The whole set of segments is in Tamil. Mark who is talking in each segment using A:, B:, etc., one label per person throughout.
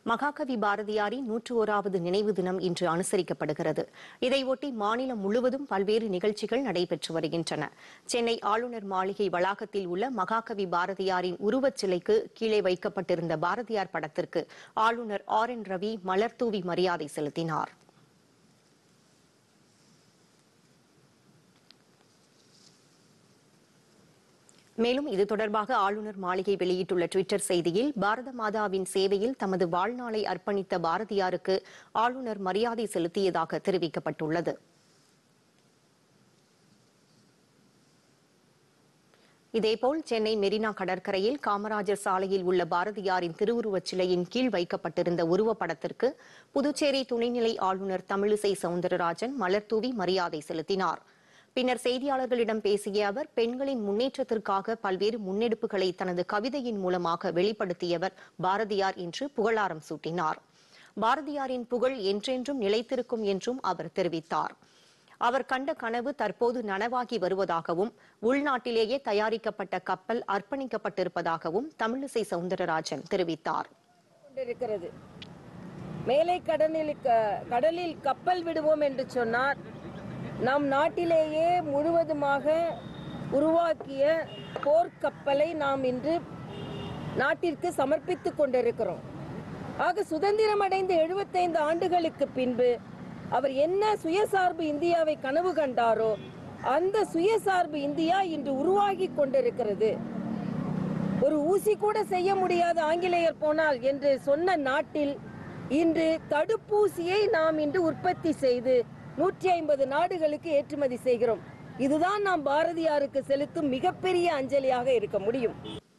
A: மகாகவி பாரதியாரின் 101வது நினைவு தினம் இன்று அனுசரிக்கப்படுகிறது. இதையொட்டி மாநிலம் முழுவதும் பல்வேறு நிகழ்ச்சிகள் நடைபெற்று வருகின்றன. சென்னை ஆளுநர் மாளிகை வளாகத்தில் உள்ள மகாகவி பாரதியாரின் உருவச் சிலைக்கு கீழே வைக்கப்பட்டிருந்த பாரதியார் படத்திற்கு ஆளுநர் RN ரவி மலர்தூவி மரியாதை செலுத்தினார். மேலும் இது தொடர்பாக ஆளுநர் மாளிகை வெளியிட்டுள்ள டுவிட்டர் செய்தியில், பாரத மாதாவின் சேவையில் தமது வாழ்நாளை அர்ப்பணித்த பாரதியாருக்கு ஆளுநர் மரியாதை செலுத்தியதாக தெரிவிக்கப்பட்டுள்ளது. இதேபோல் சென்னை மெரினா கடற்கரையில் காமராஜர் சாலையில் உள்ள பாரதியாரின் திருவுருவச் சிலையின் கீழ் வைக்கப்பட்டிருந்த உருவப்படத்திற்கு புதுச்சேரி துணைநிலை ஆளுநர் தமிழிசை சவுந்தரராஜன் மலர்தூவி மரியாதை செலுத்தினார். பின்னர் செய்தியாளர்களிடம் பேசிய அவர், பெண்களின் முன்னேற்றத்திற்காக பல்வேறு முன்னெடுப்புகளை தனது கவிதையின் மூலமாக வெளிப்படுத்தியவர் பாரதியார் என்று புகழாரம் சூட்டினார். பாரதியாரின் புகழ் என்றென்றும் நிலைத்திருக்கும் என்றும் அவர் தெரிவித்தார். அவர் கண்ட கனவு தற்போது நனவாகி வருவதாகவும், உள்நாட்டிலேயே தயாரிக்கப்பட்ட கப்பல் அர்ப்பணிக்கப்பட்டிருப்பதாகவும் தமிழிசை சவுந்தரராஜன் தெரிவித்தார்.
B: மேலை கடலில் கப்பல் விடுவோம் என்று சொன்னார். நம் நாட்டிலேயே முழுவதுமாக உருவாக்கிய போர்க்கப்பலை நாம் இன்று நாட்டிற்கு சமர்ப்பித்துக் கொண்டிருக்கிறோம். ஆக சுதந்திரம் அடைந்த 75 ஆண்டுகளுக்கு பின்பு அவர் என்ன சுயசார்பு இந்தியாவை கனவு கண்டாரோ அந்த சுயசார்பு இந்தியா இன்று உருவாகி கொண்டிருக்கிறது. ஒரு ஊசி கூட செய்ய முடியாத ஆங்கிலேயர் போனால் என்று சொன்ன நாட்டில் இன்று தடுப்பூசியை நாம் இன்று உற்பத்தி செய்து 150 நாடுகளுக்கு ஏற்றுமதி செய்கிறோம். இதுதான் நாம் பாரதியாருக்கு செலுத்தும் மிகப்பெரிய அஞ்சலியாக இருக்க முடியும்.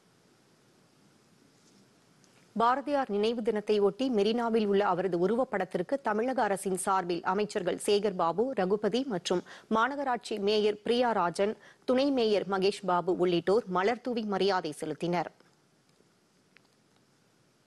A: பாரதியார் நினைவு தினத்தை ஒட்டி மெரினாவில் உள்ள அவரது உருவப்படத்திற்கு தமிழக அரசின் சார்பில் அமைச்சர்கள் சேகர் பாபு, ரகுபதி மற்றும் மாநகராட்சி மேயர் பிரியா ராஜன், துணை மேயர் மகேஷ் பாபு உள்ளிட்டோர் மலர்தூவி மரியாதை செலுத்தினர்.